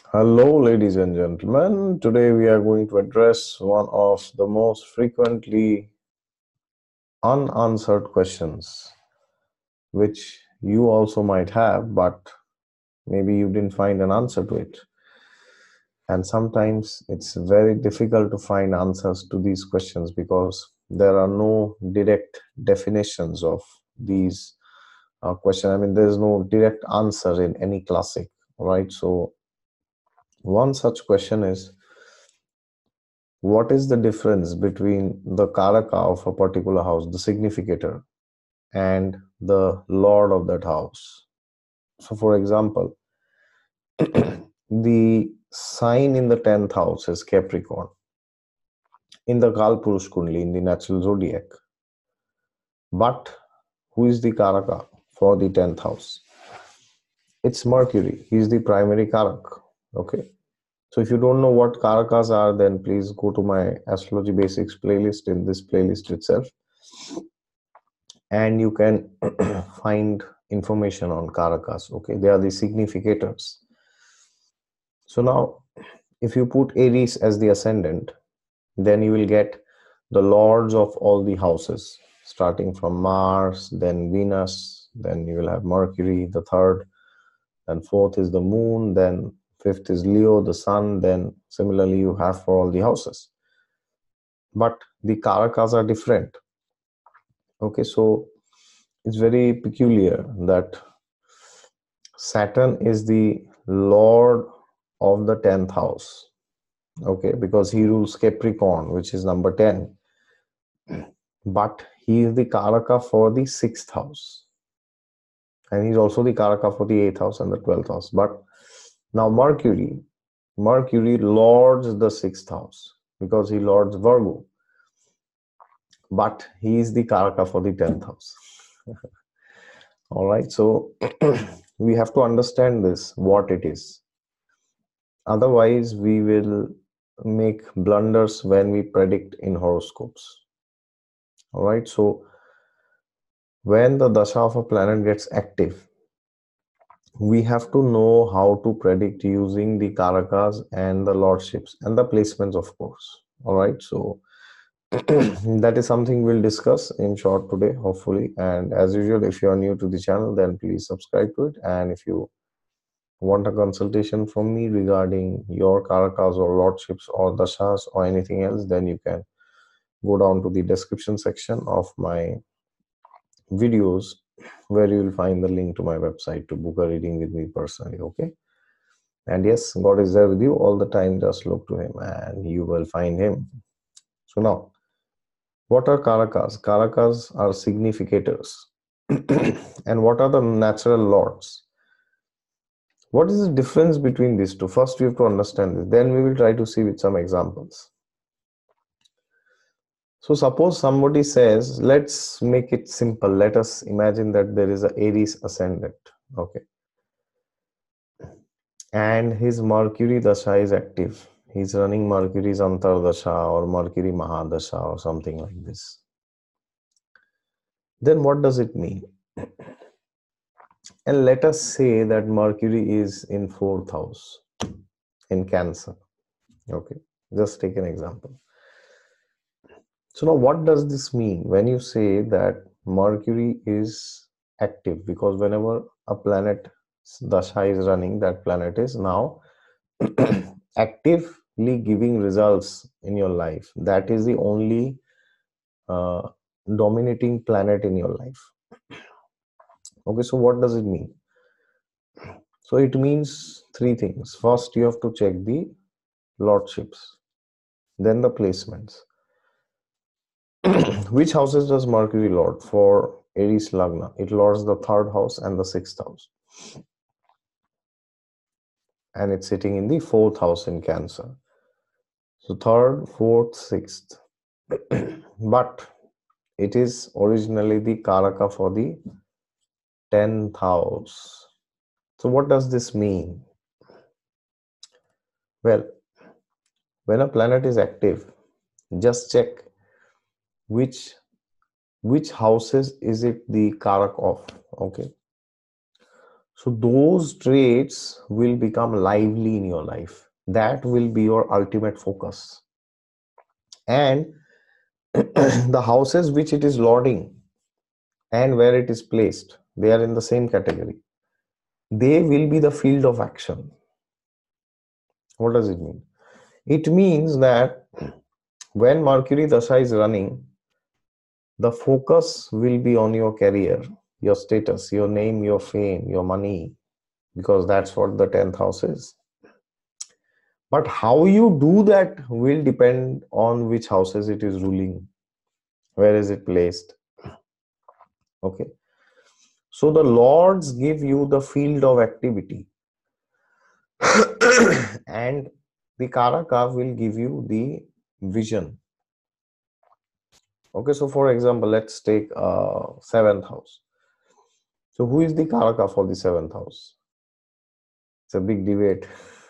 Hello, ladies and gentlemen. Today we are going to address one of the most frequently unanswered questions, which you also might have, but maybe you didn't find an answer to it. And sometimes it's very difficult to find answers to these questions because there are no direct definitions of these questions. I mean, there's no direct answer in any classic, right? So, one such question is, what is the difference between the Karaka of a particular house, the significator, and the lord of that house? So, for example, the sign in the 10th house is Capricorn in the Kalpurush Kundli, in the natural zodiac. But who is the Karaka for the 10th house? It's Mercury. He is the primary Karak. Okay. So if you don't know what Karakas are, then please go to my Astrology Basics playlist in this playlist itself, and you can find information on Karakas. Okay, they are the significators. So now, if you put Aries as the ascendant, then you will get the lords of all the houses, starting from Mars, then Venus, then you will have Mercury, the third, then fourth is the moon, then fifth is Leo, the sun, then similarly you have for all the houses. But the Karakas are different. Okay, so it's very peculiar that Saturn is the lord of the 10th house. Okay, because he rules Capricorn, which is number 10. But he is the Karaka for the 6th house. And he's also the Karaka for the 8th house and the 12th house. But now Mercury lords the 6th house because he lords Virgo. But he is the Karaka for the 10th house. All right, so we have to understand this, what it is. Otherwise, we will make blunders when we predict in horoscopes. All right, so when the dasha of a planet gets active, we have to know how to predict using the Karakas and the lordships and the placements, of course. All right, so that is something we'll discuss in short today, hopefully. And as usual, if you are new to the channel, then please subscribe to it. And if you want a consultation from me regarding your Karakas or lordships or dashas or anything else, then you can go down to the description section of my videos, where you will find the link to my website to book a reading with me personally. Okay, and yes, God is there with you all the time. Just look to him and you will find him. So now, what are Karakas? Karakas are significators. And what are the natural lords? What is the difference between these two? First, we have to understand this. Then we will try to see with some examples. So suppose somebody says, let's make it simple. Let us imagine that there is a Aries ascendant. Okay. And his Mercury Dasha is active. He's running Mercury's Antardasha or Mercury Mahadasha or something like this. Then what does it mean? And let us say that Mercury is in 4th house in Cancer. Okay, just take an example. So now what does this mean when you say that Mercury is active? Because whenever a planet dasha is running, that planet is now actively giving results in your life. That is the only dominating planet in your life. Okay, so what does it mean? So it means three things. First, you have to check the lordships, then the placements. Which houses does Mercury lord? For Aries Lagna, it lords the 3rd house and the 6th house. And it's sitting in the 4th house in Cancer. So 3rd, 4th, 6th. But it is originally the Karaka for the 10th house. So what does this mean? Well, when a planet is active, just check which houses is it the Karak of. Okay. So those traits will become lively in your life. That will be your ultimate focus. And the houses which it is lording and where it is placed, they are in the same category. They will be the field of action. What does it mean? It means that when Mercury Dasha is running, the focus will be on your career, your status, your name, your fame, your money, because that's what the 10th house is. But how you do that will depend on which houses it is ruling, where is it placed. Okay. So the lords give you the field of activity, and the Karaka will give you the vision. Okay, so for example, let's take 7th house. So who is the Karaka for the 7th house? It's a big debate.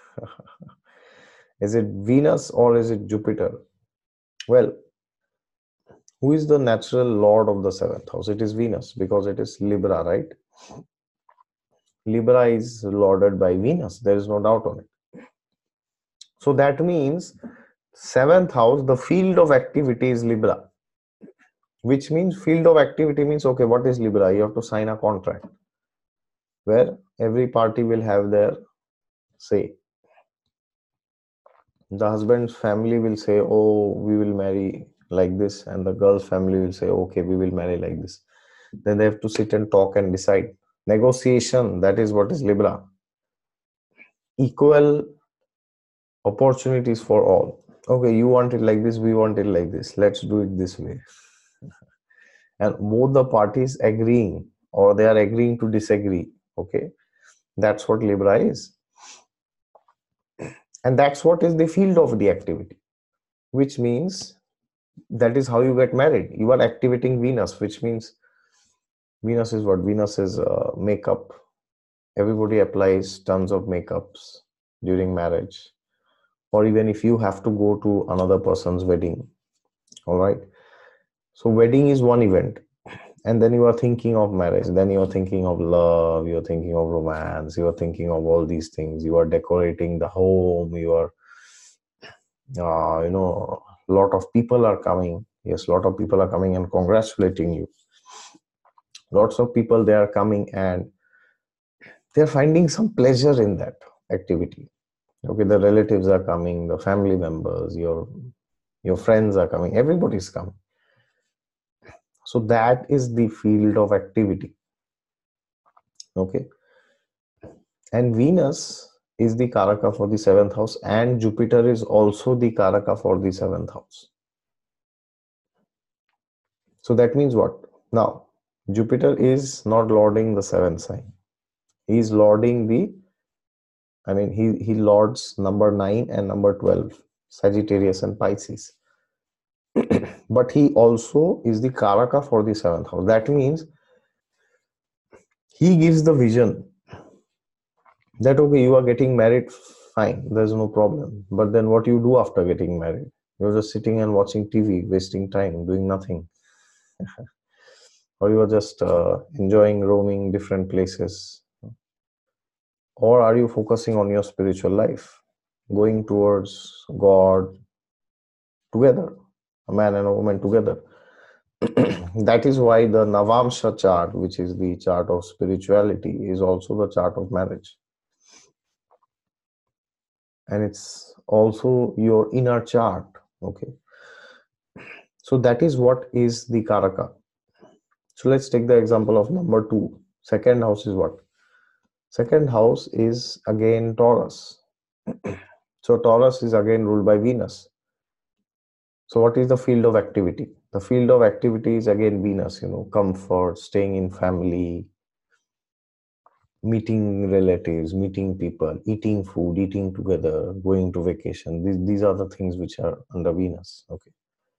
Is it Venus or is it Jupiter? Well, who is the natural lord of the 7th house? It is Venus, because it is Libra, right? Libra is lorded by Venus. There is no doubt on it. So that means 7th house, the field of activity is Libra, which means field of activity means, okay, what is Libra? You have to sign a contract where every party will have their say. The husband's family will say, oh, we will marry like this, and the girl's family will say, okay, we will marry like this. Then they have to sit and talk and decide. Negotiation, that is what is Libra. Equal opportunities for all. Okay, you want it like this, we want it like this, let's do it this way. And both the parties agreeing, or they are agreeing to disagree. Okay, that's what Libra is. And that's what is the field of the activity, which means that is how you get married. You are activating Venus, which means Venus is what? Venus is makeup. Everybody applies tons of makeups during marriage, or even if you have to go to another person's wedding. All right. So wedding is one event, and then you are thinking of marriage. Then you are thinking of love. You are thinking of romance. You are thinking of all these things. You are decorating the home. You are, a lot of people are coming. Yes, a lot of people are coming and congratulating you. Lots of people, they are coming and they're finding some pleasure in that activity. Okay, the relatives are coming, the family members, your friends are coming, everybody's coming. So that is the field of activity. Okay, and Venus is the Karaka for the 7th house, and Jupiter is also the Karaka for the 7th house. So that means what? Now, Jupiter is not lording the 7th sign. He is lording he lords number 9 and number 12, Sagittarius and Pisces. But he also is the Karaka for the 7th house. That means he gives the vision that, okay, you are getting married, fine, there's no problem. But then what you do after getting married? You're just sitting and watching TV, wasting time, doing nothing. Or you are just enjoying roaming different places. Or are you focusing on your spiritual life, going towards God together, a man and a woman together? That is why the Navamsha chart, which is the chart of spirituality, is also the chart of marriage. And it's also your inner chart. Okay. So that is what is the Karaka. So let's take the example of number 2. Second house is what? Second house is again Taurus. So Taurus is again ruled by Venus. So what is the field of activity? The field of activity is again Venus, comfort, staying in family, meeting relatives, meeting people, eating food, eating together, going to vacation. These are the things which are under Venus. Okay.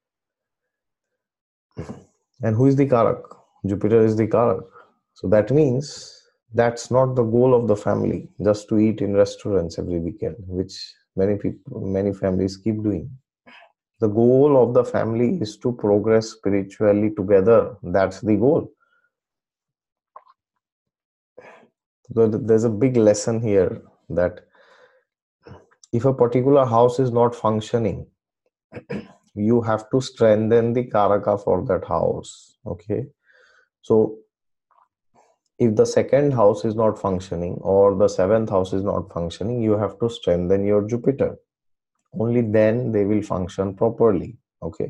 And who is the Karak? Jupiter is the Karak. So that means that's not the goal of the family, just to eat in restaurants every weekend, which many families keep doing. The goal of the family is to progress spiritually together. That's the goal. There's a big lesson here that if a particular house is not functioning, you have to strengthen the karaka for that house. Okay, so if the second house is not functioning or the seventh house is not functioning, you have to strengthen your Jupiter. Only then they will function properly. Okay.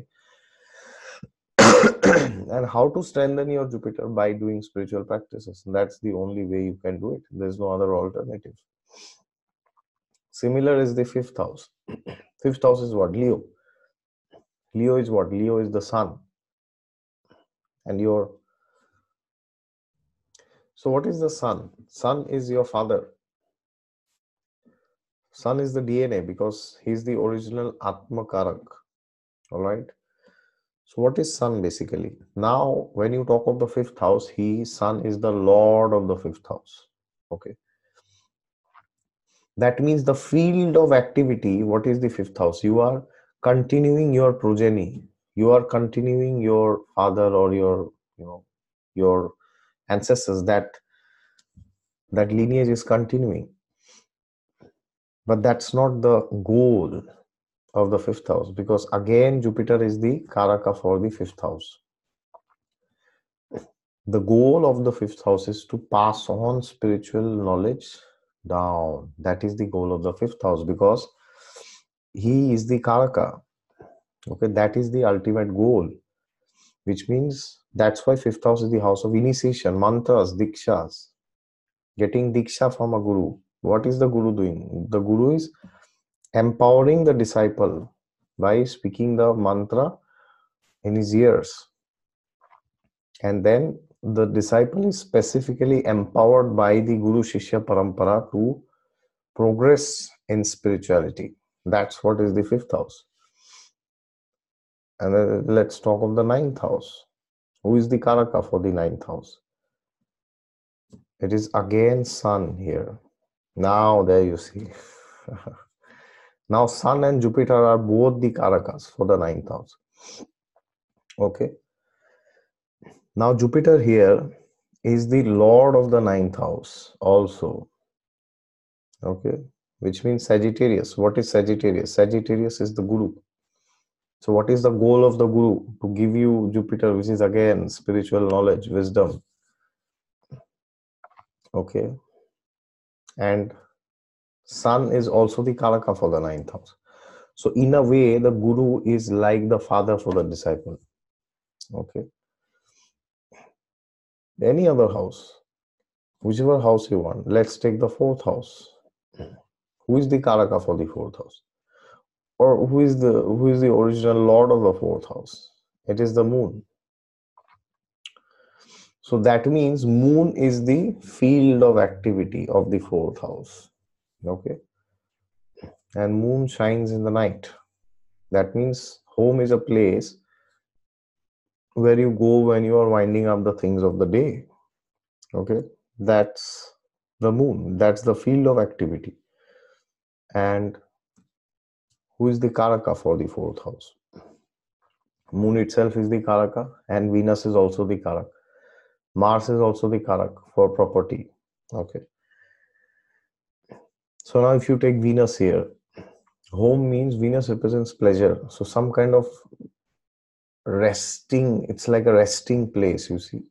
And how to strengthen your Jupiter? By doing spiritual practices. That's the only way you can do it. There's no other alternative. Similar is the fifth house. Fifth house is what? Leo. Leo is what? Leo is the sun. And your... So what is the sun? Sun is your father. Sun is the DNA because he's the original Atma Karak. All right. So what is sun basically? Now, when you talk of the fifth house, sun is the lord of the fifth house. Okay. That means the field of activity, what is the fifth house? You are continuing your progeny. You are continuing your father or your ancestors. That lineage is continuing. But that's not the goal of the fifth house, because again, Jupiter is the Karaka for the fifth house. The goal of the fifth house is to pass on spiritual knowledge down. That is the goal of the fifth house, because he is the Karaka. Okay, that is the ultimate goal, which means that's why fifth house is the house of initiation, mantras, dikshas, getting diksha from a guru. What is the guru doing? The guru is empowering the disciple by speaking the mantra in his ears. And then the disciple is specifically empowered by the Guru Shishya Parampara to progress in spirituality. That's what is the fifth house. And then let's talk of the ninth house. Who is the Karaka for the ninth house? It is again Sun here. Now there you see. Now Sun and Jupiter are both the Karakas for the ninth house. Okay. Now Jupiter here is the lord of the ninth house also. Okay. Which means Sagittarius. What is Sagittarius? Sagittarius is the Guru. So what is the goal of the Guru? To give you Jupiter, which is again spiritual knowledge, wisdom. Okay. And Sun is also the Karaka for the ninth house. So in a way, the Guru is like the father for the disciple. Okay. Any other house, whichever house you want. Let's take the fourth house. Who is the Karaka for the fourth house? Or who is the original lord of the fourth house? It is the moon. So that means moon is the field of activity of the fourth house. Okay. And moon shines in the night. That means home is a place where you go when you are winding up the things of the day. Okay. That's the moon. That's the field of activity. And who is the Karaka for the fourth house? Moon itself is the Karaka, and Venus is also the Karak. Mars is also the Karak for property. Okay. So now if you take Venus here, home means Venus represents pleasure. So some kind of resting, it's like a resting place, you see.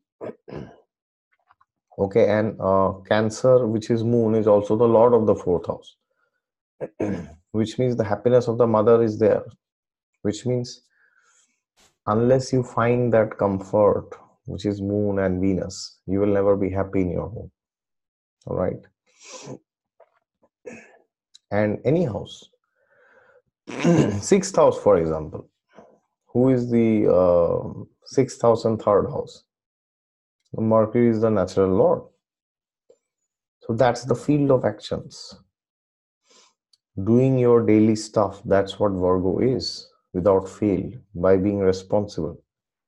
Okay, and Cancer, which is moon, is also the lord of the fourth house, which means the happiness of the mother is there, which means unless you find that comfort, which is moon and Venus, you will never be happy in your home. All right. And any house, sixth house, for example, who is the sixth house and third house? Mercury is the natural lord. So that's the field of actions. Doing your daily stuff, that's what Virgo is, without fail, by being responsible.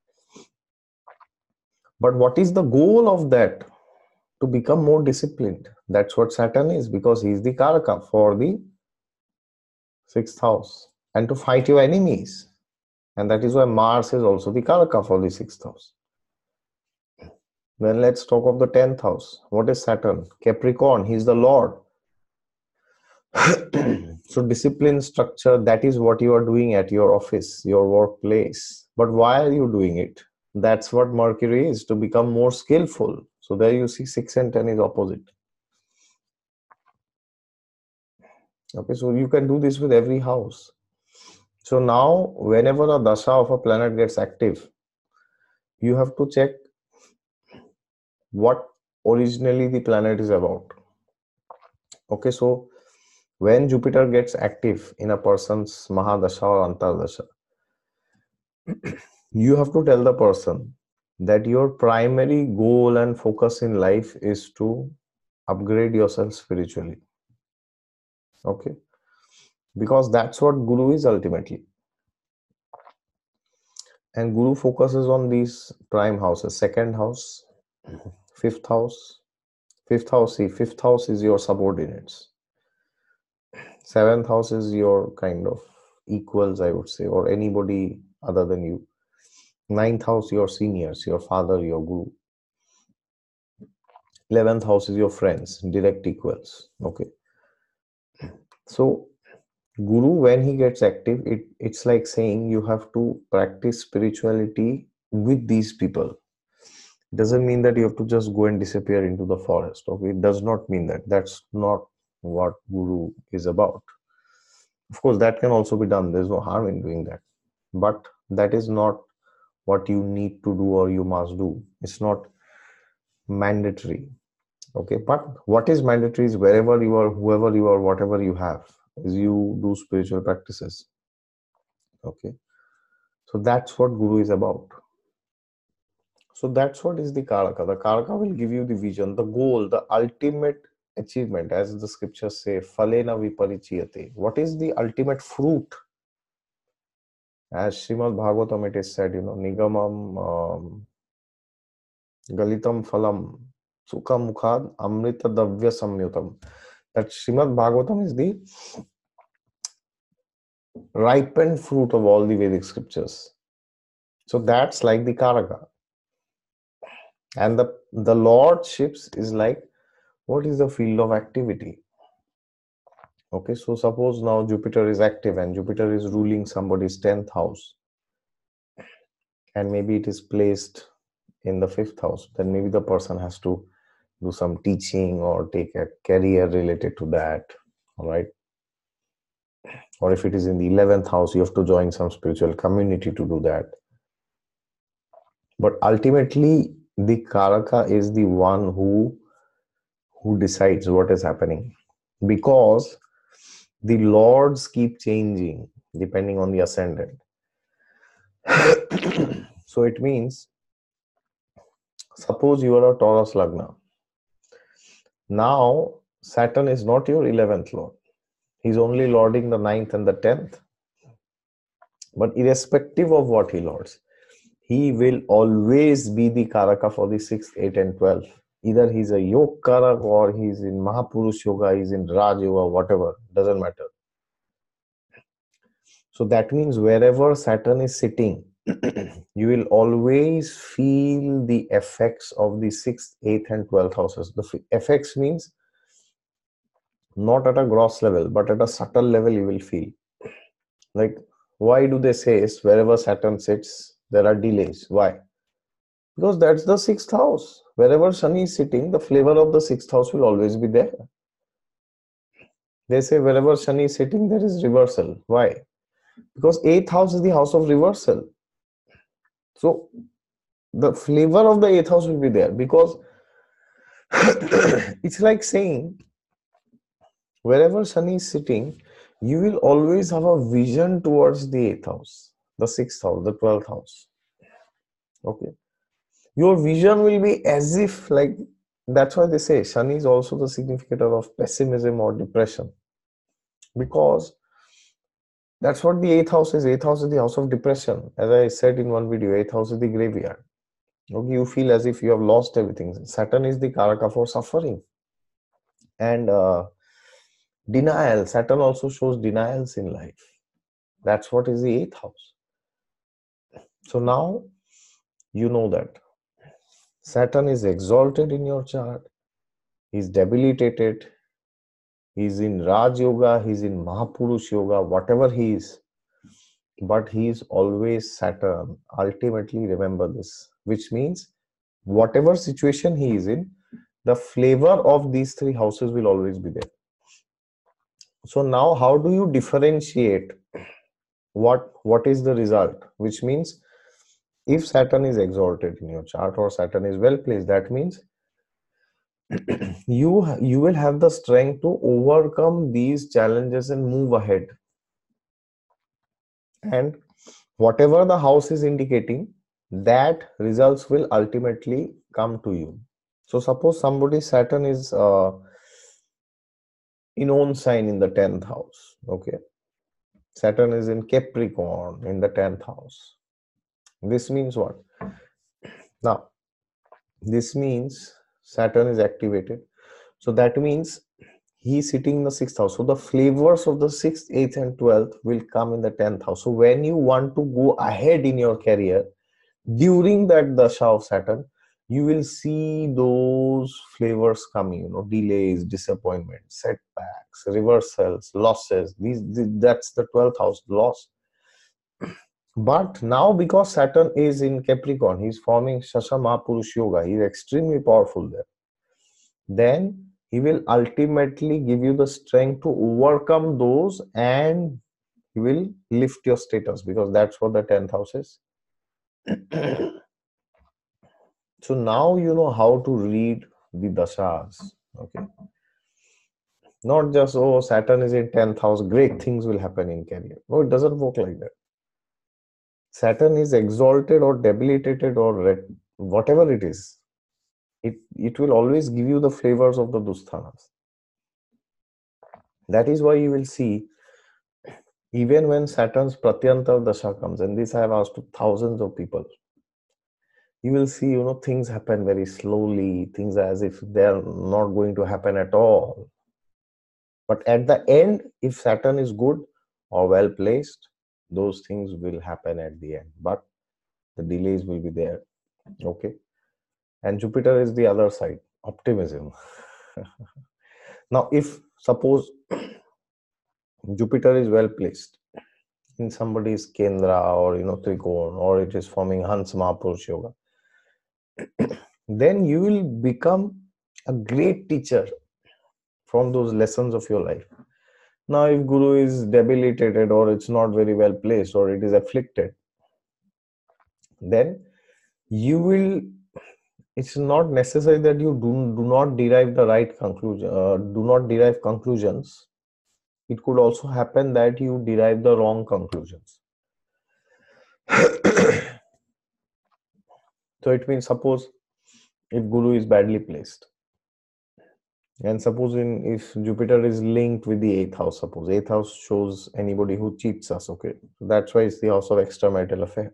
But what is the goal of that? To become more disciplined. That's what Saturn is, because he's the Karaka for the sixth house, and to fight your enemies. And that is why Mars is also the Karaka for the sixth house. Then let's talk of the 10th house. What is Saturn? Capricorn, he's the Lord. So discipline, structure, that is what you are doing at your office, your workplace. But why are you doing it? That's what Mercury is, to become more skillful. So there you see 6 and 10 is opposite. Okay, so you can do this with every house. So now whenever a dasha of a planet gets active, you have to check what originally the planet is about. Okay, so when Jupiter gets active in a person's Mahadasha or Antardasha, you have to tell the person that your primary goal and focus in life is to upgrade yourself spiritually. Okay, because that's what Guru is ultimately. And Guru focuses on these prime houses: second house, fifth house. Fifth house is your subordinates. Seventh house is your kind of equals, I would say, or anybody other than you. Ninth house, your seniors, your father, your guru. 11th house is your friends, direct equals. Okay. So Guru, when he gets active, it's like saying you have to practice spirituality with these people. Doesn't mean that you have to just go and disappear into the forest. Okay, it does not mean that. That's not what Guru is about. Of course, that can also be done. There's no harm in doing that. But that is not what you need to do or you must do. It's not mandatory. Okay, but what is mandatory is wherever you are, whoever you are, whatever you have, is you do spiritual practices. Okay, so that's what Guru is about. So that's what is the Karaka. The Karaka will give you the vision, the goal, the ultimate achievement, as the scriptures say, Falena Viparichiyate. What is the ultimate fruit? As Srimad Bhagavatam it is said, Nigamam Galitam Phalam Sukha Mukhad Amrita Davya Samyutam. That Srimad Bhagavatam is the ripened fruit of all the Vedic scriptures. So that's like the Karaka. And the lordships is like, what is the field of activity? Okay, so suppose now Jupiter is active and Jupiter is ruling somebody's 10th house, and maybe it is placed in the 5th house, then maybe the person has to do some teaching or take a career related to that. All right. Or if it is in the 11th house, you have to join some spiritual community to do that. But ultimately, the Karaka is the one who decides what is happening, because the lords keep changing depending on the ascendant. So it means, suppose you are a Taurus Lagna. Now, Saturn is not your 11th lord. He's only lording the 9th and the 10th. But irrespective of what he lords, he will always be the Karaka for the 6th, 8th, and 12th. Either he's a Yoga Karak or he's in Mahapurush Yoga, he's in Raj Yoga, whatever, doesn't matter. So that means wherever Saturn is sitting, you will always feel the effects of the 6th, 8th, and 12th houses. The effects means not at a gross level, but at a subtle level you will feel. Like, why do they say wherever Saturn sits, there are delays? Why? Because that's the 6th house. Wherever Shani is sitting, the flavor of the 6th house will always be there. They say wherever Shani is sitting, there is reversal. Why? Because 8th house is the house of reversal. So the flavor of the 8th house will be there, because it's like saying wherever Shani is sitting, you will always have a vision towards the 8th house, the 6th house, the 12th house. Okay. Your vision will be as if, like, that's why they say Shani is also the significator of pessimism or depression, because that's what the 8th house is. 8th house is the house of depression. As I said in one video, 8th house is the graveyard. Okay, you feel as if you have lost everything. Saturn is the Karaka for suffering and denial. Saturn also shows denials in life. That's what is the 8th house. So now you know that. Saturn is exalted in your chart, he's debilitated, he's in Raj Yoga, he's in Mahapurush Yoga, whatever he is, but he is always Saturn. Ultimately, remember this, which means whatever situation he is in, the flavor of these three houses will always be there. So now how do you differentiate what is the result? Which means if Saturn is exalted in your chart or Saturn is well placed, that means you will have the strength to overcome these challenges and move ahead. And whatever the house is indicating, that results will ultimately come to you. So suppose somebody Saturn is in own sign in the 10th house. Okay, Saturn is in Capricorn in the 10th house. This means what? Now this means Saturn is activated, so that means he's sitting in the 6th house. So the flavors of the 6th, 8th and 12th will come in the 10th house. So when you want to go ahead in your career during that dasha of Saturn, you will see those flavors coming, delays, disappointments, setbacks, reversals, losses. That's the 12th house, loss. But now because Saturn is in Capricorn, he's forming Shasha Mahapurush Yoga. He's extremely powerful there. Then he will ultimately give you the strength to overcome those, and he will lift your status, because that's what the 10th house is. So now you know how to read the dashas. Okay, not just, oh, Saturn is in 10th house, great things will happen in career. No, it doesn't work like that. Saturn is exalted or debilitated or whatever it is, it will always give you the flavors of the dusthanas. That is why you will see, even when Saturn's Pratyanta Dasha comes, and this I have asked to thousands of people, you will see, things happen very slowly, things as if they're not going to happen at all. But at the end, if Saturn is good or well placed, those things will happen at the end. But the delays will be there. Okay. And Jupiter is the other side, optimism. Now, if suppose Jupiter is well placed in somebody's Kendra or Trikon, or it is forming Hans Mahapurush Yoga, then you will become a great teacher from those lessons of your life. Now, if Guru is debilitated, or it's not very well placed, or it is afflicted, then you will, it's not necessary that you do not derive the right conclusion, do not derive conclusions. It could also happen that you derive the wrong conclusions. So it means, suppose if Guru is badly placed, and suppose if Jupiter is linked with the 8th house, suppose 8th house shows anybody who cheats us. Okay, so that's why it's the house of extramarital affair.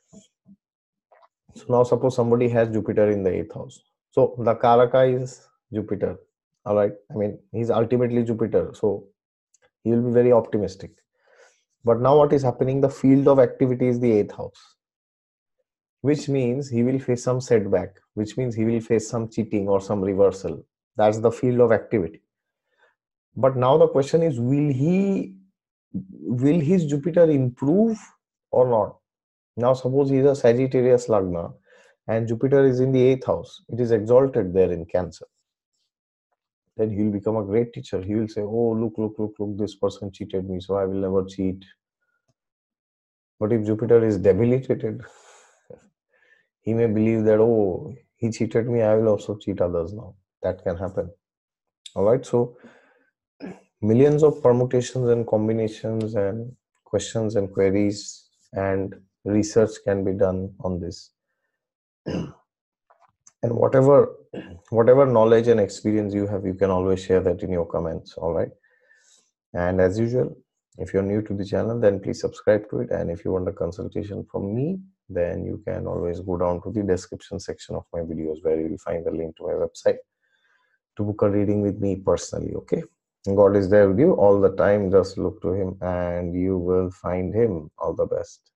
So now suppose somebody has Jupiter in the 8th house. So the Karaka is Jupiter. All right. I mean, he's ultimately Jupiter. So he will be very optimistic. But now what is happening? The field of activity is the 8th house, which means he will face some setback, which means he will face some cheating or some reversal. That's the field of activity. But now the question is, will his Jupiter improve or not? Now suppose he is a Sagittarius Lagna and Jupiter is in the 8th house. It is exalted there in Cancer. Then he will become a great teacher. He will say, oh, look, this person cheated me, so I will never cheat. But if Jupiter is debilitated, he may believe that, oh, he cheated me, I will also cheat others now. That can happen. All right. So millions of permutations and combinations and questions and queries and research can be done on this. And whatever knowledge and experience you have, you can always share that in your comments. All right. And as usual, if you're new to the channel, then please subscribe to it. And if you want a consultation from me, then you can always go down to the description section of my videos, where you will find the link to my website to book a reading with me personally. Okay. God is there with you all the time. Just look to him and you will find him. All the best.